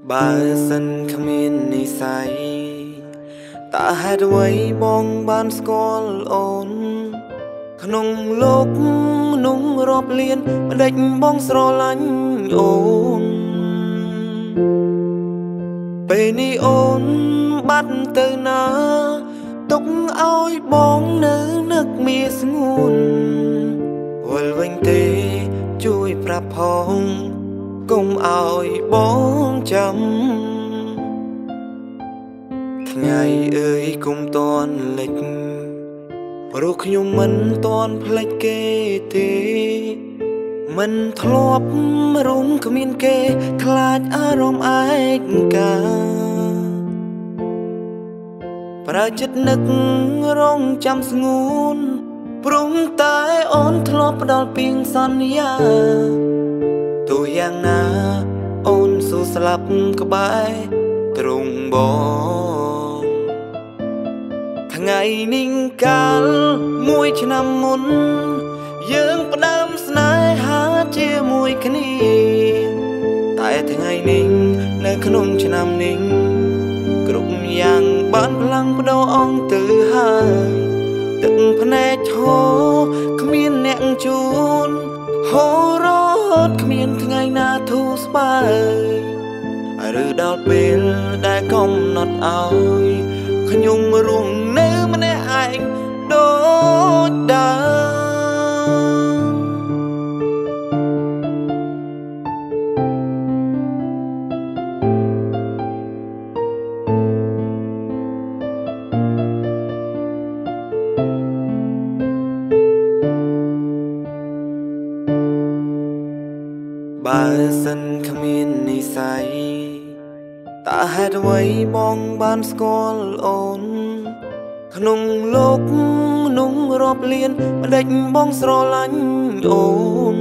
បើសិនគ្មាននិស័យតើហេតុអ្វីបងបានស្គាល់អូនក្នុងលោកមនុស្សរាប់លានម្ដេចបងស្រឡាញ់អូនពេលនេះអូនបាត់ទៅណាទុកឲ្យបងនៅនឹកមាសស្ងួនវិលវិញទេជួយប្រាប់ផងកុំឲ្យបងចាំថ្ងៃអើយគុំតន់លិចព្រោះខ្ញុំមិនតន់ភ្លេចគេទេមិនធ្លាប់រុំគ្មានគេខ្លាចអារម្មណ៍ឯកាប្រើចិត្តនឹករងចាំស្ងួនព្រមតែអូនធ្លាប់ផ្ដល់ពីងសន្យាទោះយ៉ាងណាអូនស៊ូស្លាប់ក្បែរទ្រង់បងថ្ងៃនេះកាលមួយឆ្នាំមុនយើងផ្ដើមស្នេហាជាមួយគ្នាតែថ្ងៃនេះនៅក្នុងឆ្នាំនេះគ្រប់យ៉ាងបានផ្លាំងប្ដូរអងទៅហើយទឹកភ្នែកឈរគ្មានអ្នកជួនហូររត់គ្មានថ្ងៃណាធូរស្បើយឬដល់ពេលដែលកំណត់ឲ្យខ្ញុំរស់នៅម្នាក់ឯងដូចដើមបើសិនគ្មាននិស័យតើហេតុអ្វីបងបានស្គាល់អូនក្នុងលោកមនុស្សរាប់លានម្ដេចបងស្រឡាញ់អូន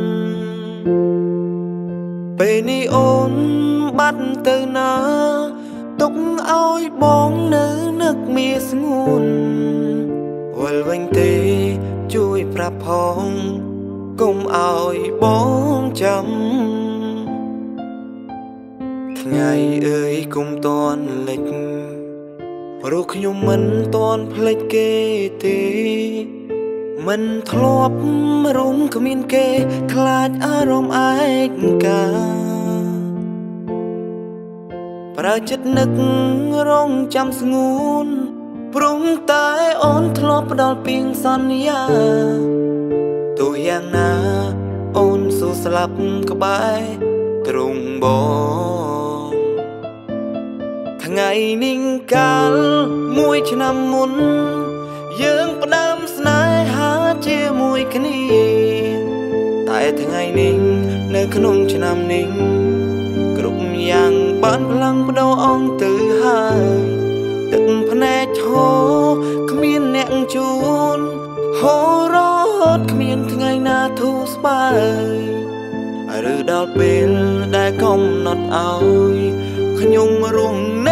ពេលនេះអូនបាត់ទៅណាទុកឲ្យបងនៅនឹកមាសស្ងួនវិលវិញទេជួយប្រាប់ផងកុំឲ្យបងចាំថ្ងៃអើយគុំតន់លិចព្រោះខ្ញុំមិនតន់ភ្លេចគេទេមិនធ្លាប់រុំគ្មានគេខ្លាចអារម្មណ៍ឯកាប្រើចិត្តនឹករងចាំស្ងួនព្រមតែអូនធ្លាប់ផ្ដល់ពីងសន្យាទោះយ៉ាងណាអូនស៊ូស្លាប់ក្បែរទ្រង់បងថ្ងៃនេះកាលមួយឆ្នាំមុនយើងផ្ដើមស្នេហាជាមួយគ្នាតែថ្ងៃនេះនៅក្នុងឆ្នាំនេះគ្រប់យ៉ាងបានផ្លាំងប្ដូរអងទៅហើយទឹកភ្នែកឈរគ្មានអ្នកជួនហូររត់គ្មានថ្ងៃណាធូរស្បើយឬដល់ពេលដែលកំណត់ឲ្យខ្ញុំរស់